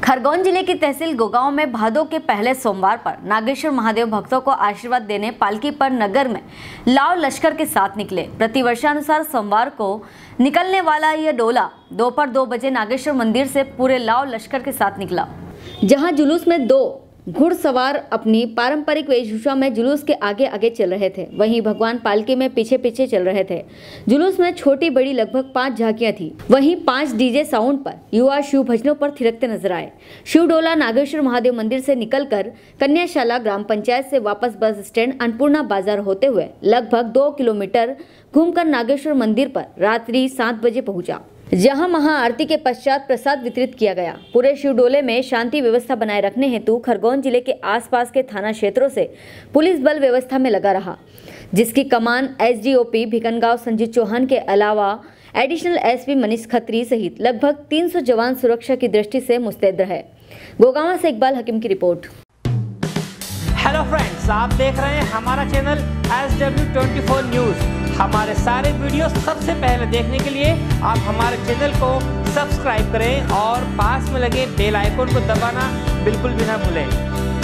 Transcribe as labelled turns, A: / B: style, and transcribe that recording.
A: खरगोन जिले की तहसील गोगांव में भादों के पहले सोमवार पर नागेश्वर महादेव भक्तों को आशीर्वाद देने पालकी पर नगर में लाव लश्कर के साथ निकले। प्रतिवर्षानुसार सोमवार को निकलने वाला यह डोला दोपहर 2 बजे नागेश्वर मंदिर से पूरे लाव लश्कर के साथ निकला, जहां जुलूस में 2 घुड़सवार अपनी पारंपरिक वेशभूषा में जुलूस के आगे आगे चल रहे थे, वहीं भगवान पालकी में पीछे पीछे चल रहे थे। जुलूस में छोटी बड़ी लगभग 5 झांकियां थी। वहीं 5 डीजे साउंड पर युवा शिव भजनों पर थिरकते नजर आए। शिव डोला नागेश्वर महादेव मंदिर से निकलकर कन्याशाला ग्राम पंचायत से वापस बस स्टैंड अन्नपूर्णा बाजार होते हुए लगभग 2 किलोमीटर घूमकर नागेश्वर मंदिर पर रात्रि 7 बजे पहुंचा, जहां महाआरती के पश्चात प्रसाद वितरित किया गया। पूरे शिवडोले में शांति व्यवस्था बनाए रखने हेतु खरगोन जिले के आसपास के थाना क्षेत्रों से पुलिस बल व्यवस्था में लगा रहा, जिसकी कमान एसडीओपी भिकनगांव संजीत चौहान के अलावा एडिशनल एसपी मनीष खत्री सहित लगभग 300 जवान सुरक्षा की दृष्टि से मुस्तैद रहे। गोगांव से इकबाल हकीम की रिपोर्ट।
B: हेलो फ्रेंड्स, आप देख रहे हैं हमारा चैनल SW24 न्यूज़। हमारे सारे वीडियो सबसे पहले देखने के लिए आप हमारे चैनल को सब्सक्राइब करें और पास में लगे बेल आइकन को दबाना बिल्कुल भी ना भूलें।